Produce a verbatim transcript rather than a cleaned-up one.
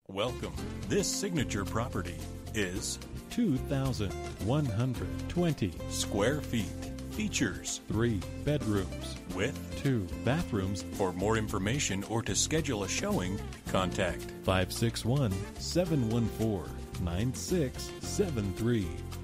Welcome. This signature property is two thousand one hundred twenty square feet. Features three bedrooms with two bathrooms. For more information or to schedule a showing, contact five six one, seven one four, nine six seven three.